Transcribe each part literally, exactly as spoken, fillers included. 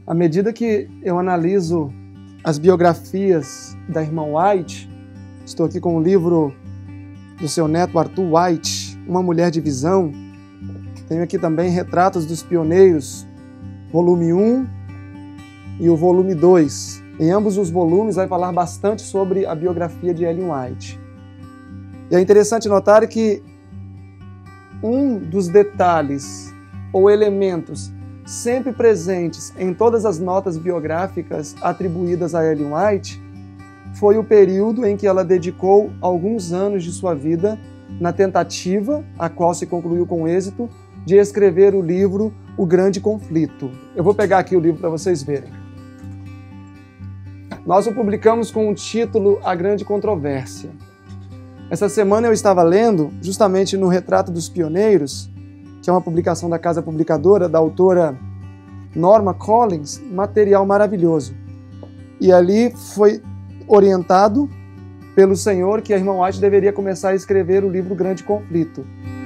À medida que eu analiso as biografias da irmã White, estou aqui com o livro do seu neto Arthur White, Uma Mulher de Visão. Tenho aqui também Retratos dos Pioneiros, volume um e o volume dois. Em ambos os volumes vai falar bastante sobre a biografia de Ellen White. E é interessante notar que um dos detalhes ou elementos sempre presentes em todas as notas biográficas atribuídas a Ellen White foi o período em que ela dedicou alguns anos de sua vida na tentativa, a qual se concluiu com êxito, de escrever o livro O Grande Conflito. Eu vou pegar aqui o livro para vocês verem. Nós o publicamos com o título A Grande Controvérsia. Essa semana eu estava lendo, justamente no Retrato dos Pioneiros, que é uma publicação da Casa Publicadora, da autora Norma Collins, material maravilhoso. E ali foi orientado pelo Senhor que a irmã White deveria começar a escrever o livro Grande Conflito.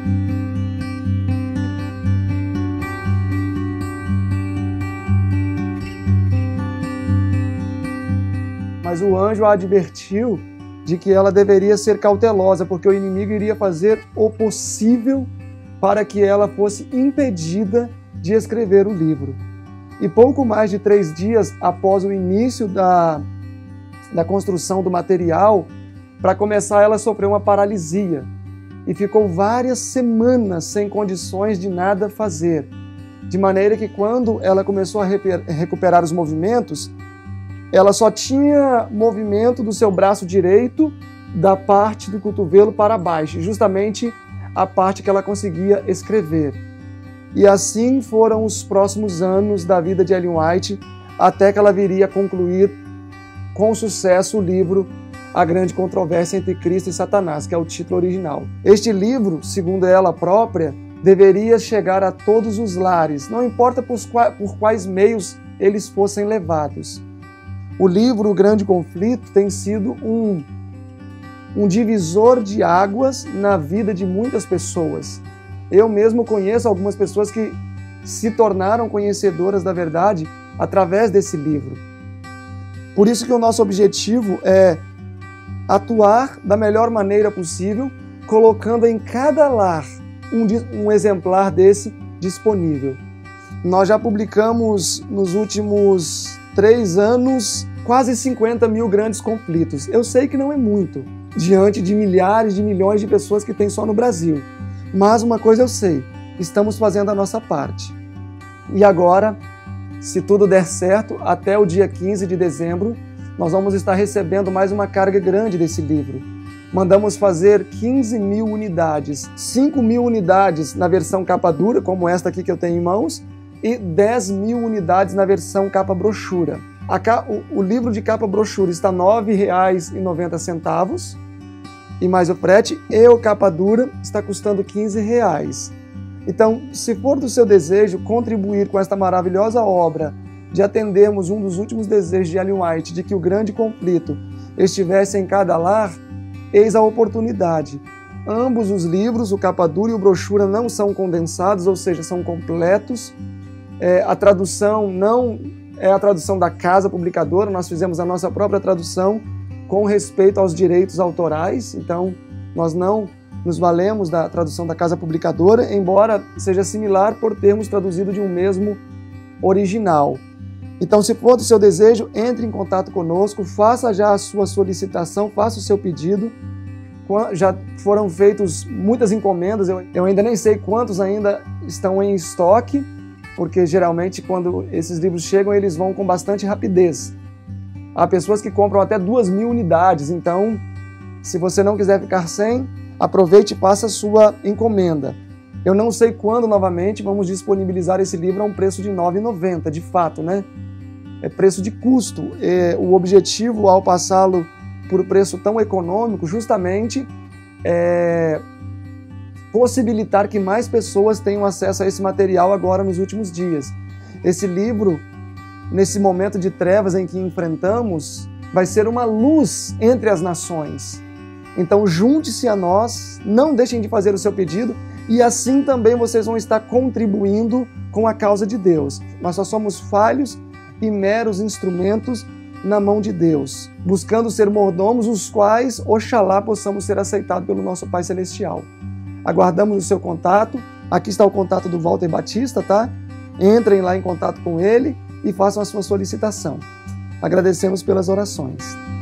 Mas o anjo a advertiu de que ela deveria ser cautelosa, porque o inimigo iria fazer o possível para que ela fosse impedida de escrever o livro. E pouco mais de três dias após o início da, da construção do material, para começar, ela sofreu uma paralisia e ficou várias semanas sem condições de nada fazer. De maneira que quando ela começou a recuperar os movimentos, ela só tinha movimento do seu braço direito, da parte do cotovelo para baixo, justamente a parte que ela conseguia escrever. E assim foram os próximos anos da vida de Ellen White, até que ela viria a concluir com sucesso o livro A Grande Controvérsia entre Cristo e Satanás, que é o título original. Este livro, segundo ela própria, deveria chegar a todos os lares, não importa por quais meios eles fossem levados. O livro O Grande Conflito tem sido um, um divisor de águas na vida de muitas pessoas. Eu mesmo conheço algumas pessoas que se tornaram conhecedoras da verdade através desse livro. Por isso que o nosso objetivo é atuar da melhor maneira possível, colocando em cada lar um, um exemplar desse disponível. Nós já publicamos nos últimos três anos quase cinquenta mil grandes conflitos. Eu sei que não é muito, diante de milhares de milhões de pessoas que tem só no Brasil. Mas uma coisa eu sei, estamos fazendo a nossa parte. E agora, se tudo der certo, até o dia quinze de dezembro, nós vamos estar recebendo mais uma carga grande desse livro. Mandamos fazer quinze mil unidades, cinco mil unidades na versão capa dura, como esta aqui que eu tenho em mãos, e dez mil unidades na versão capa brochura. A ca... o, o livro de capa brochura está nove reais e noventa centavos, e mais o frete, e o capa dura está custando quinze reais. Então, se for do seu desejo contribuir com esta maravilhosa obra, de atendermos um dos últimos desejos de Ellen White, de que o Grande Conflito estivesse em cada lar, eis a oportunidade. Ambos os livros, o capa dura e o brochura, não são condensados, ou seja, são completos. É, a tradução não é a tradução da Casa Publicadora, nós fizemos a nossa própria tradução com respeito aos direitos autorais, então nós não nos valemos da tradução da Casa Publicadora, embora seja similar por termos traduzido de um mesmo original. Então, se for do seu desejo, entre em contato conosco, faça já a sua solicitação, faça o seu pedido. Já foram feitas muitas encomendas, eu, eu ainda nem sei quantos ainda estão em estoque, porque geralmente quando esses livros chegam, eles vão com bastante rapidez. Há pessoas que compram até duas mil unidades, então, se você não quiser ficar sem, aproveite e faça a sua encomenda. Eu não sei quando, novamente, vamos disponibilizar esse livro a um preço de nove reais e noventa centavos, de fato, né? É preço de custo. É, o objetivo, ao passá-lo por preço tão econômico, justamente é possibilitar que mais pessoas tenham acesso a esse material agora nos últimos dias. Esse livro, nesse momento de trevas em que enfrentamos, vai ser uma luz entre as nações. Então junte-se a nós, não deixem de fazer o seu pedido e assim também vocês vão estar contribuindo com a causa de Deus. Nós só somos falhos e meros instrumentos na mão de Deus, buscando ser mordomos, os quais, oxalá, possamos ser aceitados pelo nosso Pai Celestial. Aguardamos o seu contato. Aqui está o contato do Walter Batista, tá? Entrem lá em contato com ele e façam a sua solicitação. Agradecemos pelas orações.